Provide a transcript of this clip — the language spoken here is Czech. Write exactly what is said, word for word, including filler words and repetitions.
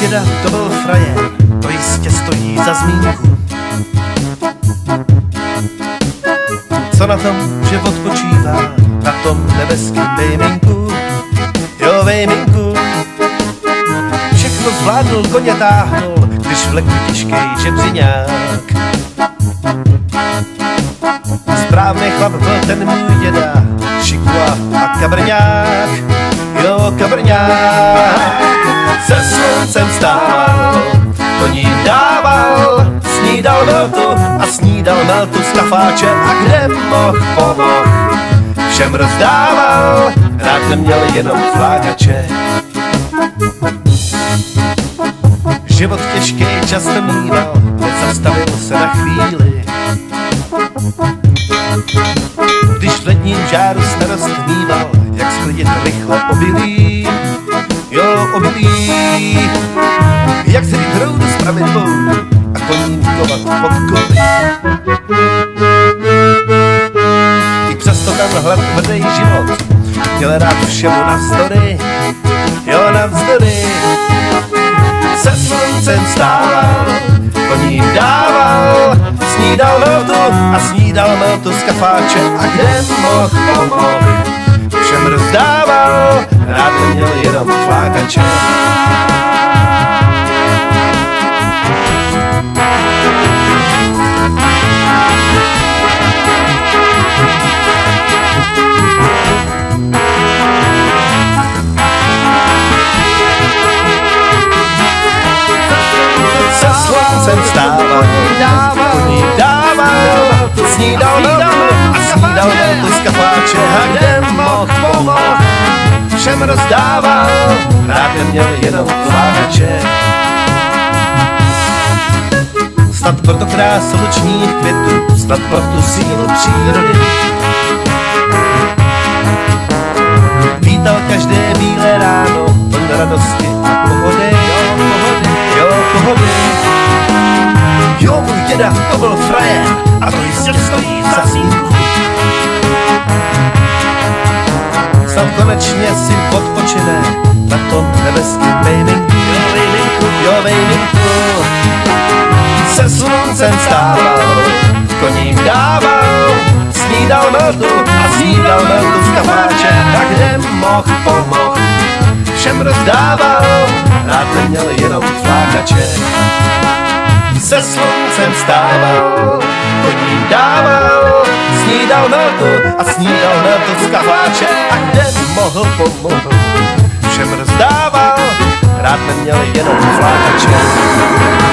děda, to byl frajer, to jistě stojí za zmínku. Co na tom, že odpočívá na tom nebeském vejminku, jo vejminku. Všechno zvládnul, koně táhnul, když vlekl těžkej žebřiňák. Správný chlap byl ten můj děda, šikua a kabrňák, jo kabrňák. Se sluncem stával, koním dával, snídal meltu a snídal meltu z kafáče a kde mohl pomohl, všem rozdával, rád neměl jenom flákače. Život těžký často mýval, nezastavil se na chvíli. Když v ledním žáru starost mýval, jak sklidit rychle obilí, jo obilí. Jak se jít hroudu spravit boudu a koním kovat pod koly. I přesto tenhle tvrdý život měl rád všemu navzdory, jo navzdory. Se sluncem stával, koním dával, snídal meltu a snídal meltu z kafáče a kde mohl pomohl, všem rozdával, rád neměl jenom flákače. Jsem stával, koním dával, snídal meltu a snídal meltu z kafáče a kde mohl pomohl, všem rozdával, rád neměl jenom flákače. Snad proto krásu lučních květů, snad pro tu sílu přírody vítal každé bílé ráno, pln radosti a pohody, jo pohody, jo pohody. Jo, můj děda, to byl frajer a to jistě stojí za zmínku. Snad konečně si odpočine na tom nebeském vejminku, jo vejminku, jo vejminku. Se sluncem stával, koním dával, snídal meltu a snídal meltu z kafáče a kde mohl pomohl, všem rozdával, rád neměl jenom flákače. Se sluncem stával, koním dával, snídal meltu a snídal meltu z kafáče a kde mohl pomohl, všem rozdával, rád neměl jenom flákače.